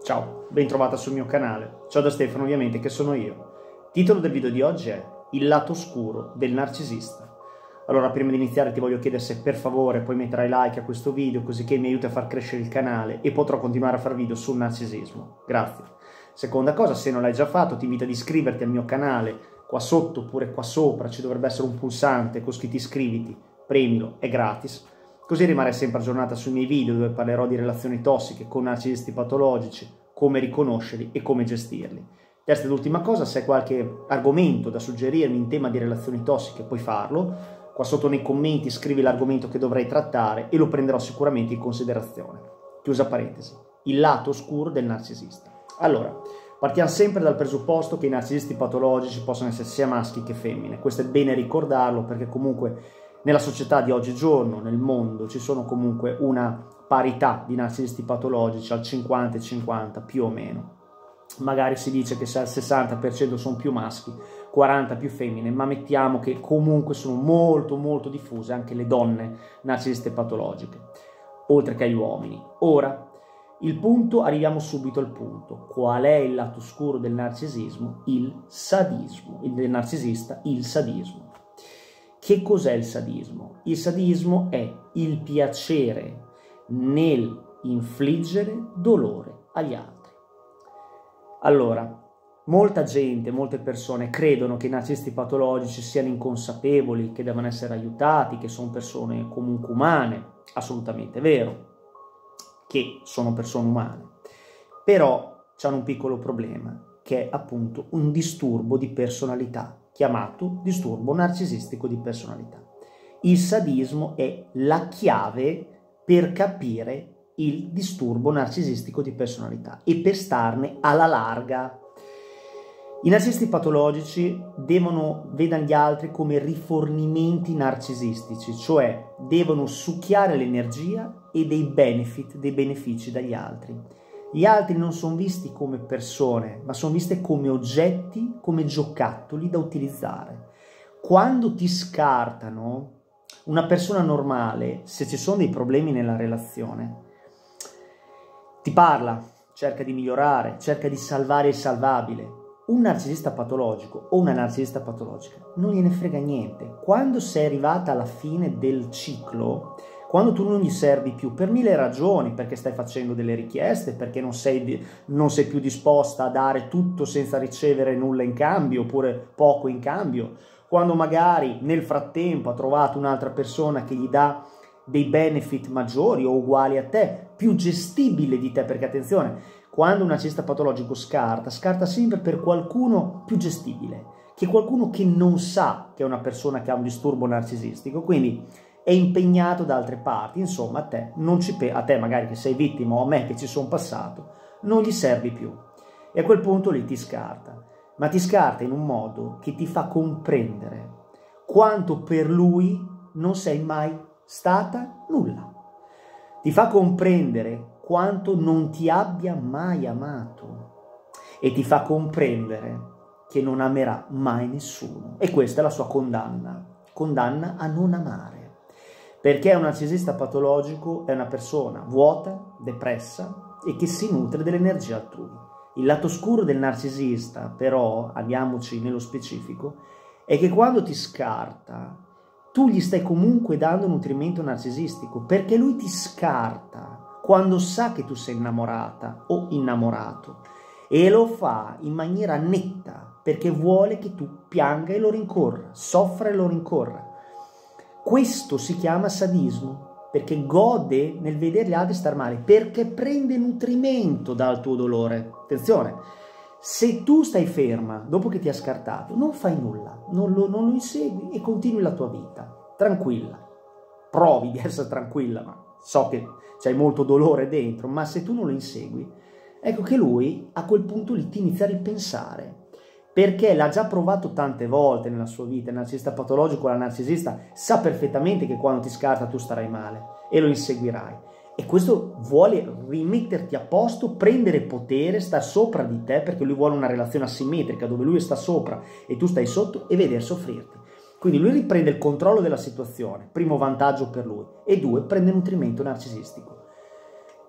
Ciao, ben trovata sul mio canale. Ciao da Stefano, ovviamente, che sono io. Titolo del video di oggi è Il lato oscuro del narcisista. Allora, prima di iniziare ti voglio chiedere se per favore puoi mettere like a questo video, così che mi aiuti a far crescere il canale e potrò continuare a fare video sul narcisismo. Grazie. Seconda cosa, se non l'hai già fatto, ti invito ad iscriverti al mio canale. Qua sotto oppure qua sopra ci dovrebbe essere un pulsante con scritto iscriviti, premilo, è gratis. Così rimarrai sempre aggiornata sui miei video dove parlerò di relazioni tossiche con narcisisti patologici, come riconoscerli e come gestirli. Terza ed ultima cosa, se hai qualche argomento da suggerirmi in tema di relazioni tossiche puoi farlo. Qua sotto nei commenti scrivi l'argomento che dovrei trattare e lo prenderò sicuramente in considerazione. Chiusa parentesi. Il lato oscuro del narcisista. Allora, partiamo sempre dal presupposto che i narcisisti patologici possono essere sia maschi che femmine. Questo è bene ricordarlo perché comunque nella società di oggigiorno, nel mondo, ci sono comunque una parità di narcisisti patologici al 50-50 più o meno. Magari si dice che al 60% sono più maschi, 40% più femmine, ma mettiamo che comunque sono molto diffuse anche le donne narcisiste patologiche, oltre che agli uomini. Ora, il punto, arriviamo subito al punto. Qual è il lato oscuro del narcisismo? Il sadismo. Del narcisista, il sadismo. Che cos'è il sadismo? Il sadismo è il piacere nel infliggere dolore agli altri. Allora, molta gente, molte persone credono che i narcisisti patologici siano inconsapevoli, che devono essere aiutati, che sono persone comunque umane. Assolutamente vero, che sono persone umane. Però c'hanno un piccolo problema, che è appunto un disturbo di personalità, chiamato disturbo narcisistico di personalità. Il sadismo è la chiave per capire il disturbo narcisistico di personalità e per starne alla larga. I narcisisti patologici vedano gli altri come rifornimenti narcisistici, cioè devono succhiare l'energia e dei benefici dagli altri. Gli altri non sono visti come persone, ma sono visti come oggetti, come giocattoli da utilizzare. Quando ti scartano, una persona normale, se ci sono dei problemi nella relazione, ti parla, cerca di migliorare, cerca di salvare il salvabile. Un narcisista patologico o una narcisista patologica non gliene frega niente. Quando sei arrivata alla fine del ciclo, quando tu non gli servi più per mille ragioni, perché stai facendo delle richieste, perché non sei più disposta a dare tutto senza ricevere nulla in cambio, oppure poco in cambio, quando magari nel frattempo ha trovato un'altra persona che gli dà dei benefit maggiori o uguali a te, più gestibile di te, perché attenzione, quando un narcisista patologico scarta sempre per qualcuno più gestibile, che qualcuno che non sa che è una persona che ha un disturbo narcisistico, quindi è impegnato da altre parti. Insomma, a te magari che sei vittima o a me che ci sono passato, non gli servi più. E a quel punto lì ti scarta, ma ti scarta in un modo che ti fa comprendere quanto per lui non sei mai stata nulla. Ti fa comprendere quanto non ti abbia mai amato e ti fa comprendere che non amerà mai nessuno. E questa è la sua condanna a non amare. Perché un narcisista patologico è una persona vuota, depressa e che si nutre dell'energia altrui. Il lato oscuro del narcisista, però, andiamoci nello specifico, è che quando ti scarta, tu gli stai comunque dando nutrimento narcisistico, perché lui ti scarta quando sa che tu sei innamorata o innamorato, e lo fa in maniera netta, perché vuole che tu pianga e lo rincorra, soffra e lo rincorra. Questo si chiama sadismo, perché gode nel vedere gli altri star male, perché prende nutrimento dal tuo dolore. Attenzione, se tu stai ferma dopo che ti ha scartato, non fai nulla, non lo insegui e continui la tua vita, tranquilla. Provi di essere tranquilla, ma so che c'hai molto dolore dentro, ma se tu non lo insegui, ecco che lui a quel punto lì ti inizia a ripensare, perché l'ha già provato tante volte nella sua vita. Il narcisista patologico, la narcisista, sa perfettamente che quando ti scarta tu starai male e lo inseguirai. E questo vuole rimetterti a posto, prendere potere, star sopra di te, perché lui vuole una relazione asimmetrica dove lui sta sopra e tu stai sotto e veder soffrirti. Quindi lui riprende il controllo della situazione, primo vantaggio per lui, e due, prende nutrimento narcisistico.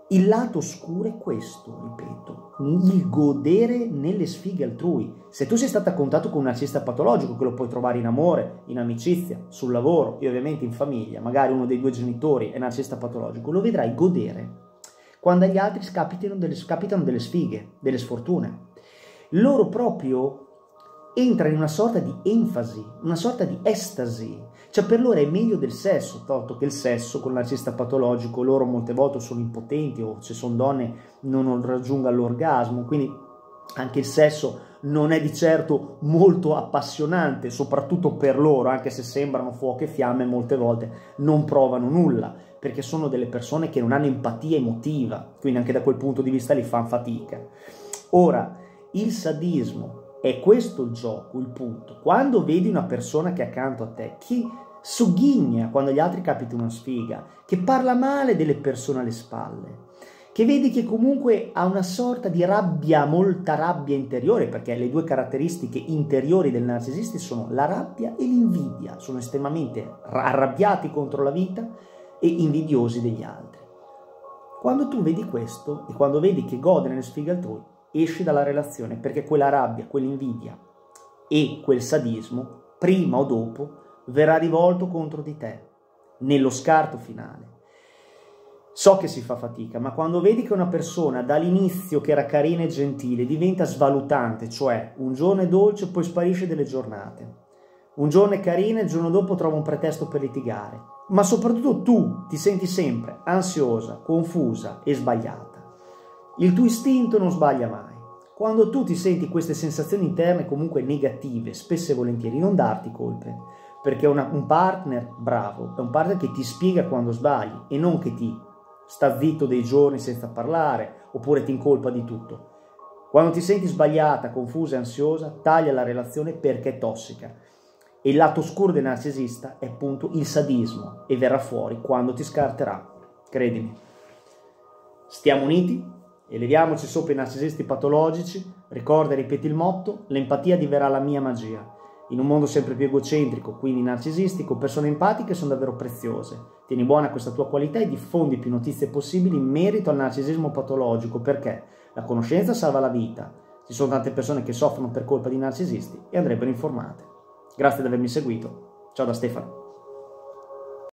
Il lato oscuro è questo, ripeto, il godere nelle sfighe altrui. Se tu sei stato a contatto con un narcisista patologico, che lo puoi trovare in amore, in amicizia, sul lavoro e ovviamente in famiglia, magari uno dei due genitori è narcisista patologico, lo vedrai godere quando agli altri capitano delle sfighe, delle sfortune. Loro proprio entrano in una sorta di enfasi, una sorta di estasi, cioè per loro è meglio del sesso, tolto che il sesso con il narcisista patologico loro molte volte sono impotenti o se sono donne non raggiungono l'orgasmo, quindi anche il sesso non è di certo molto appassionante, soprattutto per loro, anche se sembrano fuoco e fiamme, molte volte non provano nulla, perché sono delle persone che non hanno empatia emotiva, quindi anche da quel punto di vista li fanno fatica. Ora, il sadismo, è questo il gioco, il punto. Quando vedi una persona che è accanto a te, che sogghigna quando agli altri capita una sfiga, che parla male delle persone alle spalle, che vedi che comunque ha una sorta di rabbia, molta rabbia interiore, perché le due caratteristiche interiori del narcisista sono la rabbia e l'invidia, sono estremamente arrabbiati contro la vita e invidiosi degli altri. Quando tu vedi questo e quando vedi che gode nelle sfighe altrui, esci dalla relazione, perché quella rabbia, quell'invidia e quel sadismo, prima o dopo, verrà rivolto contro di te, nello scarto finale. So che si fa fatica, ma quando vedi che una persona dall'inizio che era carina e gentile diventa svalutante, cioè un giorno è dolce e poi sparisce delle giornate, un giorno è carina e il giorno dopo trova un pretesto per litigare, ma soprattutto tu ti senti sempre ansiosa, confusa e sbagliata. Il tuo istinto non sbaglia mai. Quando tu ti senti queste sensazioni interne comunque negative, spesso e volentieri, non darti colpe, perché un partner bravo è un partner che ti spiega quando sbagli e non che ti sta zitto dei giorni senza parlare oppure ti incolpa di tutto. Quando ti senti sbagliata, confusa e ansiosa, taglia la relazione perché è tossica. E il lato oscuro del narcisista è appunto il sadismo e verrà fuori quando ti scarterà. Credimi. Stiamo uniti? Eleviamoci sopra i narcisisti patologici, ricorda e ripeti il motto, l'empatia diverrà la mia magia. In un mondo sempre più egocentrico, quindi narcisistico, persone empatiche sono davvero preziose. Tieni buona questa tua qualità e diffondi più notizie possibili in merito al narcisismo patologico, perché la conoscenza salva la vita. Ci sono tante persone che soffrono per colpa di narcisisti e andrebbero informate. Grazie di avermi seguito. Ciao da Stefano.